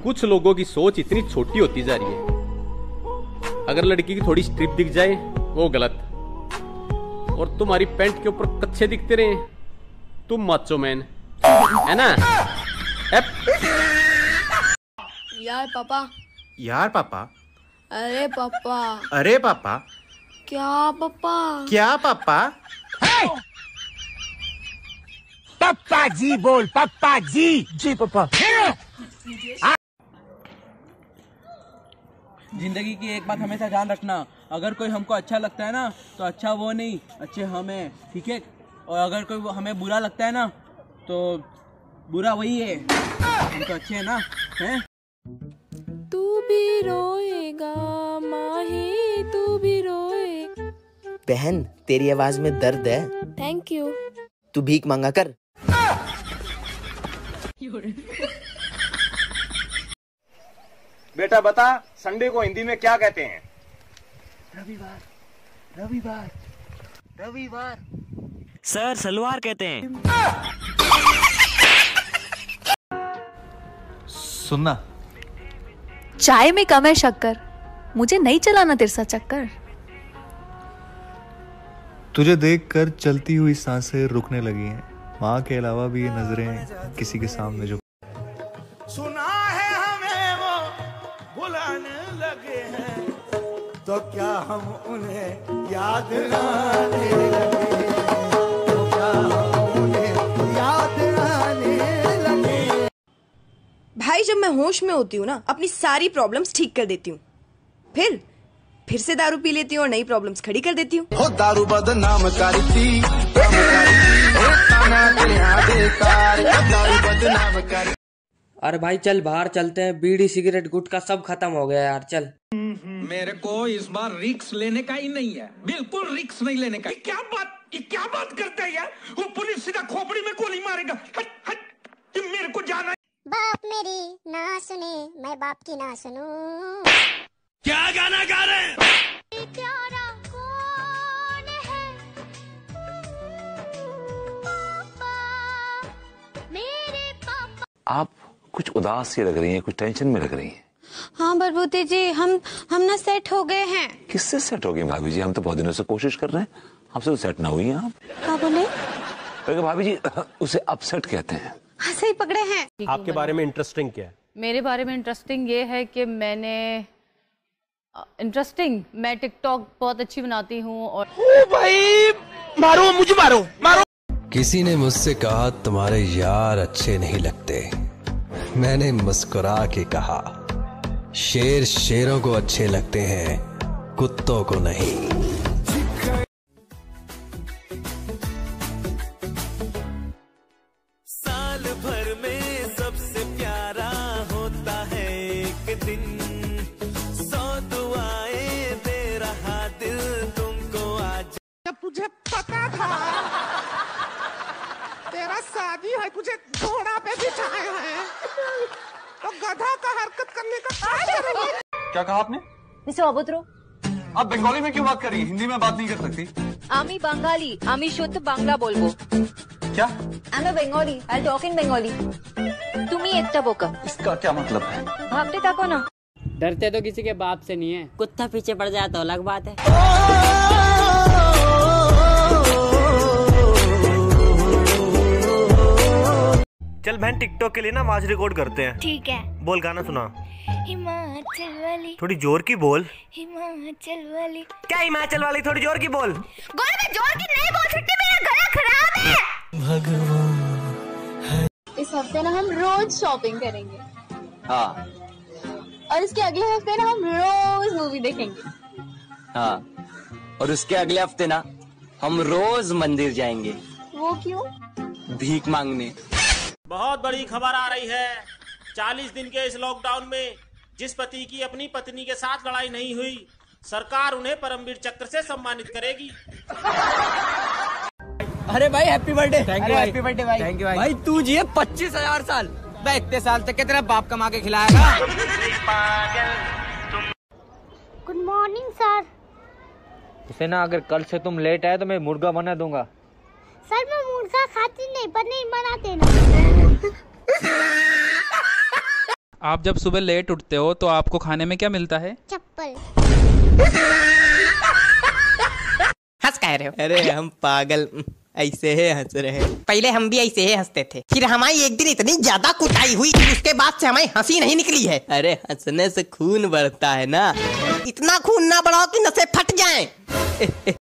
कुछ लोगों की सोच इतनी छोटी होती जा रही है। अगर लड़की की थोड़ी स्ट्रिप दिख जाए वो गलत, और तुम्हारी पैंट के ऊपर कच्छे दिखते रहे तुम माचो मैन, है ना? यार पापा। यार पापा। अरे पापा। अरे पापा। क्या पापा? क्या पापा? पप्पा जी बोल, पप्पा जी। जी पापा। जिंदगी की एक बात हमेशा ध्यान रखना, अगर कोई हमको अच्छा लगता है ना तो अच्छा वो नहीं, अच्छे हमें, ठीक है? और अगर कोई हमें बुरा लगता है ना तो बुरा वही है, हम तो अच्छे हैं ना, हैं? तू भी रोएगा माही, तू भी रोए। बहन तेरी आवाज में दर्द है। Thank you. तू भीख मांगा कर। बेटा बता, संडे को हिंदी में क्या कहते हैं? रविवार। रविवार। रविवार। सर सलवार कहते हैं। सुनना, चाय में कम है शक्कर, मुझे नहीं चलाना तेरे साथ चक्कर। तुझे देखकर चलती हुई सांसें रुकने लगी हैं, माँ के अलावा भी ये नजरें किसी के सामने जो सुना है हमें वो बुलाने लगे हैं, तो क्या हम उन्हें याद आने लगे, तो क्या हम उन्हें याद आने लगे। भाई जब मैं होश में होती हूँ ना, अपनी सारी प्रॉब्लम्स ठीक कर देती हूँ, फिर से दारू पी लेती हूँ और नई प्रॉब्लम्स खड़ी कर देती हूँ। हो दारू बदनाम करती, अरे भाई चल बाहर चलते हैं, बीड़ी सिगरेट गुटखा सब खत्म हो गया यार, चल। मेरे को इस बार रिक्स लेने का ही नहीं है, बिल्कुल रिक्स नहीं लेने का। क्या बात करता है यार? वो पुलिस सीधा खोपड़ी में गोली मारेगा। हट हट, मेरे को जाना है। बाप मेरी ना सुने, मैं बाप की ना सुनूं। क्या गाना गा रहे हैं? प्यारा कौन है? पापा, मेरे पापा। आप कुछ उदास सी लग रही हैं, कुछ टेंशन में लग रही हैं। हाँ बरबूती जी, हम ना सेट हो गए हैं। किससे सेट हो गए भाभी जी? हम तो बहुत दिनों से कोशिश कर रहे हैं, हमसे तो सेट ना हुई हैं आप। क्या बोले? भाभी जी उसे अपसेट कहते हैं। हाँ सही पकड़े हैं। आपके बारे में इंटरेस्टिंग क्या है? मेरे बारे में इंटरेस्टिंग ये है कि मैं टिकटॉक बहुत अच्छी बनाती हूँ। और ओ भाई मारो, मुझे मारो मारो। किसी ने मुझसे कहा तुम्हारे यार अच्छे नहीं लगते, मैंने मुस्कुरा के कहा शेर शेरों को अच्छे लगते हैं, कुत्तों को नहीं। साल भर में सबसे प्यारा होता है एक दिन, 100 दुआएं दे रहा दिल तुमको आज। जब तुझे पता था तेरा शादी है, तुझे घोड़ा पे बिठाया है, तो गधा का हरकत करने का क्या करोगे? क्या कहा आपने? आप बंगाली में क्यों बात कर रही हैं? हिंदी में बात नहीं कर सकती? আমি বাঙালি, আমি শুদ্ধ বাংলা বলবো। क्या? I'm a Bengali, I'll talk in Bengali। তুমি একটা বোকা। इसका क्या मतलब है? भागते ताको ना। डरते तो किसी के बाप से नहीं है, कुत्ता पीछे पड़ जाए तो अलग बात है। चल बहन टिकटॉक के लिए ना आवाज रिकॉर्ड करते हैं। ठीक है। बोल गाना सुना। हिमाचल वाली। थोड़ी जोर की बोल। हिमाचल वाली। क्या हिमाचल वाली? थोड़ी जोर की बोल। गोल में जोर की नहीं बोल सकती, मेरा गला खराब है। भगवान। इस हफ्ते ना हम रोज शॉपिंग करेंगे। हाँ। और इसके अगले हफ्ते ना हम रोज मूवी देखेंगे। हाँ। और उसके अगले हफ्ते ना हम रोज मंदिर जाएंगे। वो क्यों? भीख मांगने। बहुत बड़ी खबर आ रही है। 40 दिन के इस लॉकडाउन में जिस पति की अपनी पत्नी के साथ लड़ाई नहीं हुई, सरकार उन्हें परमवीर चक्र से सम्मानित करेगी। अरे भाई happy birthday. Thank you, happy birthday भाई। थैंक यू भाई। तू जिए 25,000 साल। मैं इतने साल तक के तेरा बाप कमा के खिलाएगा। Good morning sir. उसे ना अगर कल से तुम लेट आए तो मैं मुर्गा बना दूंगा। सर मैं मुर्गा खाती नहीं, पर नहीं बनाते ना। आप जब सुबह लेट उठते हो तो आपको खाने में क्या मिलता है? चप्पल। हंस कह रहे हो? अरे हम पागल ऐसे ही हंस रहे हैं। पहले हम भी ऐसे ही हंसते थे, फिर हमारी एक दिन इतनी ज्यादा कुटाई हुई, उसके बाद से हमारी हंसी नहीं निकली है। अरे हंसने से खून बढ़ता है ना, इतना खून ना बढ़ाओ कि नसें फट जाएं।